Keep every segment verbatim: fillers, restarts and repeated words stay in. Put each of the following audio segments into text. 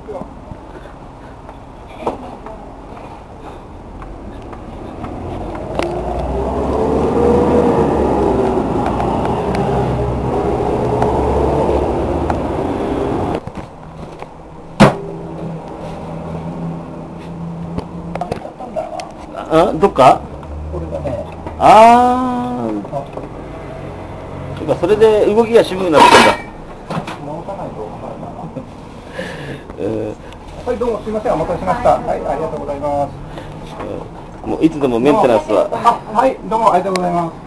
あ、どっか？ これがね。 ああ。てかそれで動きが渋くなってんだ。 直さないと分からないな。 えはい、どうもすみません、お待たせしました。はい、ありがとうございます。 ー、もういつでもメンテナンスは。 あ、はい、どうもありがとうございます。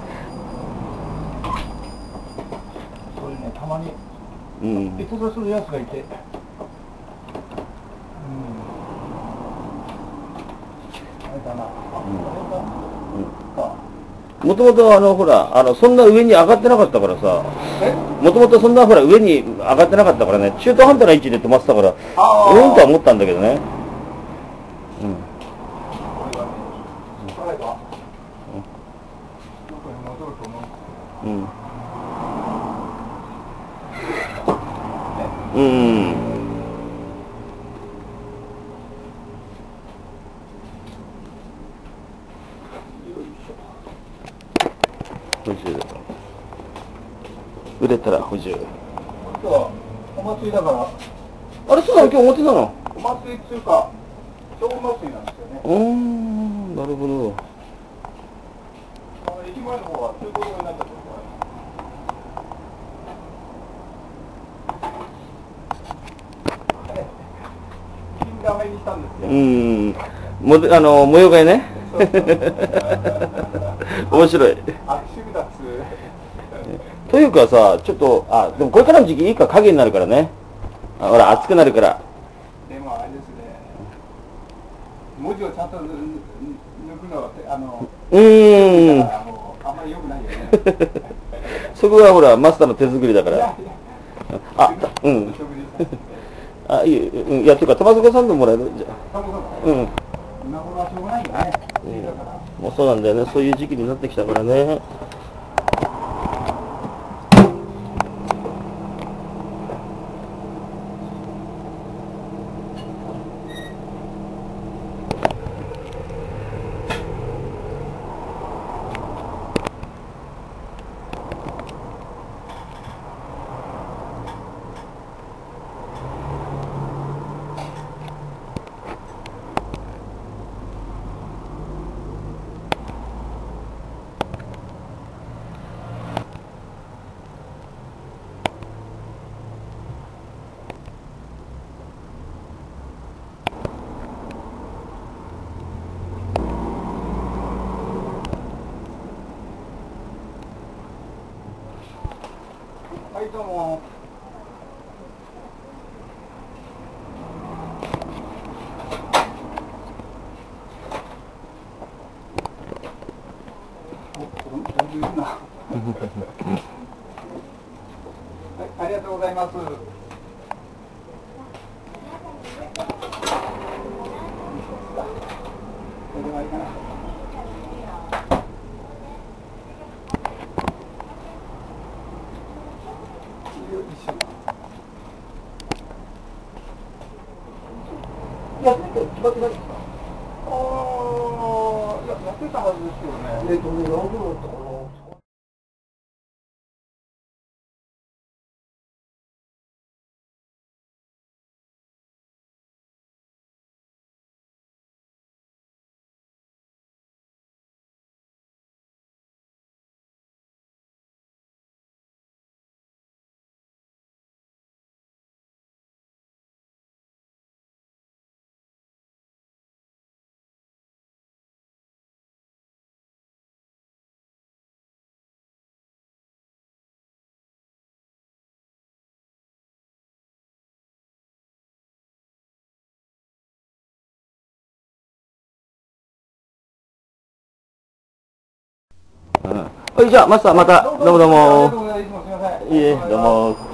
それね、たまに。 うん。 いつぞするやつがいて。 もともとあのほらあのそんな上に上がってなかったからさ、もともとそんなほら上に上がってなかったからね、中途半端な位置で止まってたから、うんとは思ったんだけどね。うん。うん。うん。補充。売れたら補充。 お祭りだから。 あれそうなの、今日表なの？ お祭りっていうか、正月祭りなんですよね。 うーん、なるほど。 あの駅前の方は通行止めになっちゃってるから。金ダメにしたんですよ。 うん、もであの模様替えね。面白い。 あ、趣味だっつう。 というかさ、ちょっとあでもこれからの時期いいか影になるからね。あほら暑くなるから。 でもあれですね。文字をちゃんと抜くのはあの。 うーん。 もうあんまり良くないよね。 そこはほらマスターの手作りだから。あ、うん。あ、いい、うん、いや、というか、玉坂サンドもらえるじゃあ。うん。 今頃はしょうがないよね。 うん、もうそうなんだよね。そういう時期になってきたからね。 はい、どうも。はい、ありがとうございます。これはいいかな。やってて決まってないですか？ああ、いや、やってたはずですよね。えっとね、何秒だったかな。 うん、はい、じゃあマスターまたどうもどうも。いいえ、どうも。